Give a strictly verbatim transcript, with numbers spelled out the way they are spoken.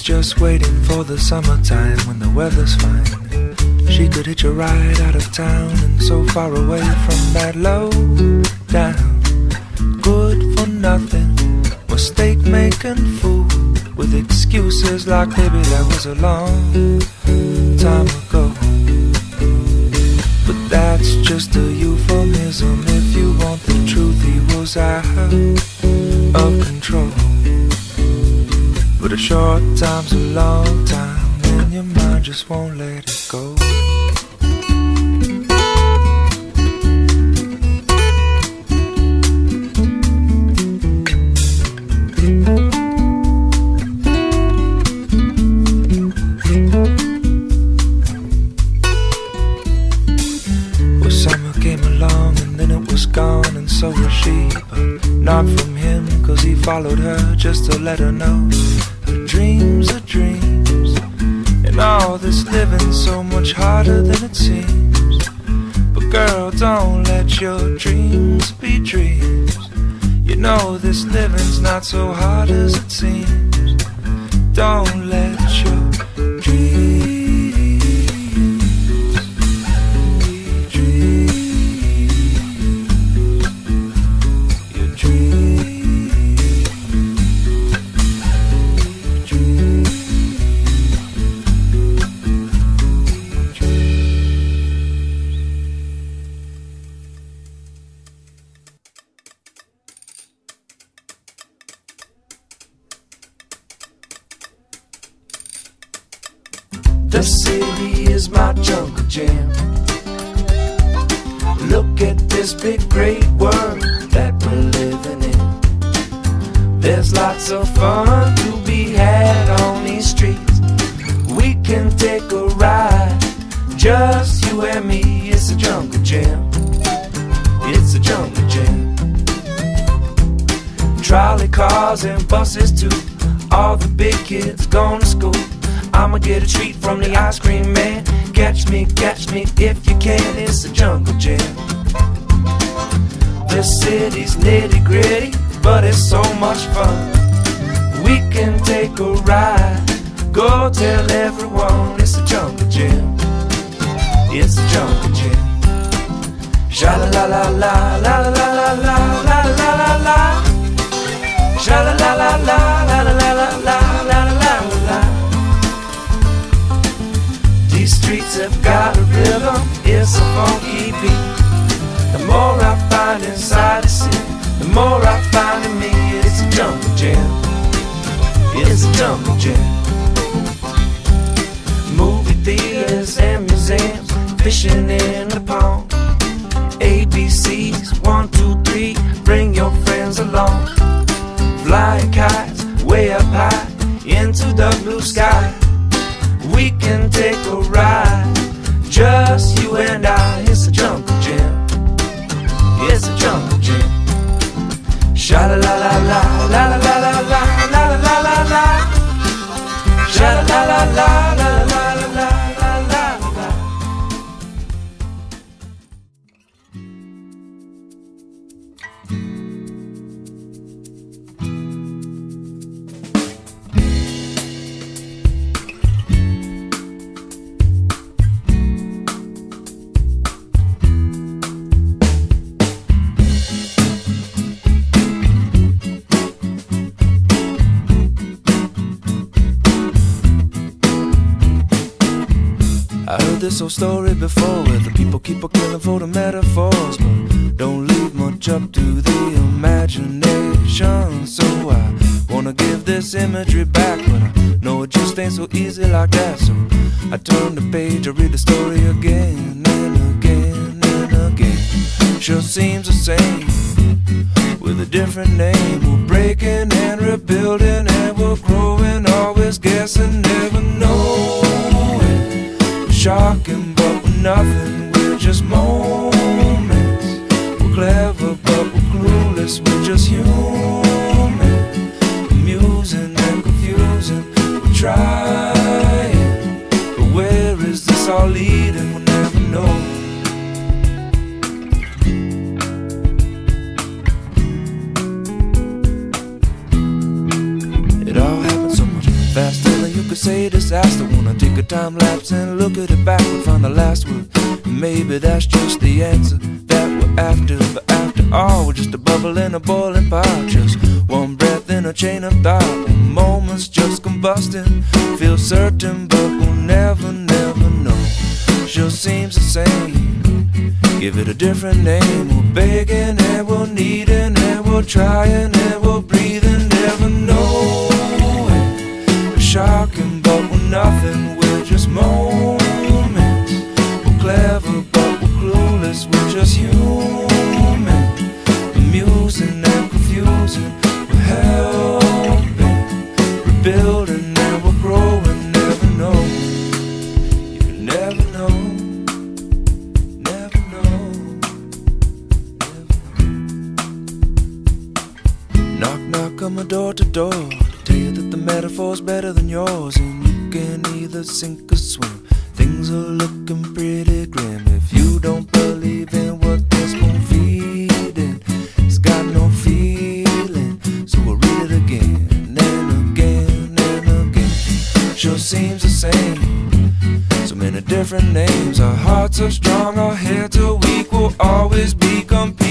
just waiting for the summertime when the weather's fine. She could hitch a ride out of town and so far away from that low down, good for nothing, mistake making fool with excuses like baby that was a long time ago. But that's just a euphemism. If you want the truth, he was out of control. But a short time's a long time, and your mind just won't let it go. Well, summer came along and then it was gone, and so was she. But not from him, cause he followed her just to let her know her dreams are dreams, and all this living's so much harder than it seems. But girl, don't let your dreams be dreams. You know this living's not so hard as it seems. Don't let your dreams The city is my jungle jam. Look at this big great world that we're living in. There's lots of fun to be had on these streets. We can take a ride, just you and me. It's a jungle jam. It's a jungle jam. Trolley cars and buses too. All the big kids going to school. I'ma get a treat from the ice cream man. Catch me, catch me if you can. It's a jungle jam. This city's nitty gritty, but it's so much fun. We can take a ride, go tell everyone. It's a jungle jam. It's a jungle jam. Sha la la la la la la la la la la la la. Sha la la la la la la la la la la la la. These streets have got a rhythm, it's a funky beat. The more I find inside the city, the more I find in me. It's a jungle jam. It's a jungle jam. Movie theaters and museums, fishing in the pond. A B Cs, one, two, three, bring your friends along. Flying kites way up high into the blue sky. We can take a ride, just you and I. It's a jungle jam. It's a jungle jam. Sha la la la la la la la la la la la la la. Sha la la la la la la la la la la. I heard this old story before, where the people keep a killing for the metaphors, but don't leave much up to the imagination. So I wanna give this imagery back, but I know it just ain't so easy like that. So I turn the page, I read the story again and again and again. Sure seems the same, with a different name. We're breaking and rebuilding, and we're growing, always guessing, never knowing. Shocking, but we're nothing, we're just moments. We're clever, but we're clueless, we're just human. Amusing and confusing, we're trying, but where is this all leading? We'll never know. It all happened so much faster than you could say disaster. Wanna take a time lapse and look at it backward, find the last word. Maybe that's just the answer that we're after. But after all, we're just a bubble in a boiling pot, just one breath in a chain of thought. Moments just combusting, feel certain, but we'll never, never know. Sure seems the same, give it a different name. We're begging and we're needing and we're trying and we're breathing, never knowing. We're shocking, but we're nothing, we're just moments. We're clever, but we're clueless, we're just human. Amusing and confusing, we're helping, rebuilding and we're growing, never know. You can never know. Knock, knock on my door to door to tell you that the metaphor's better than yours, and you can either sink or swim. Things are looking pretty grim if you don't believe in what this spoon feeding. It's got no feeling, so we'll read it again and again and again. Sure seems the same, so many different names. Our hearts are strong, our heads are weak, we'll always be competing.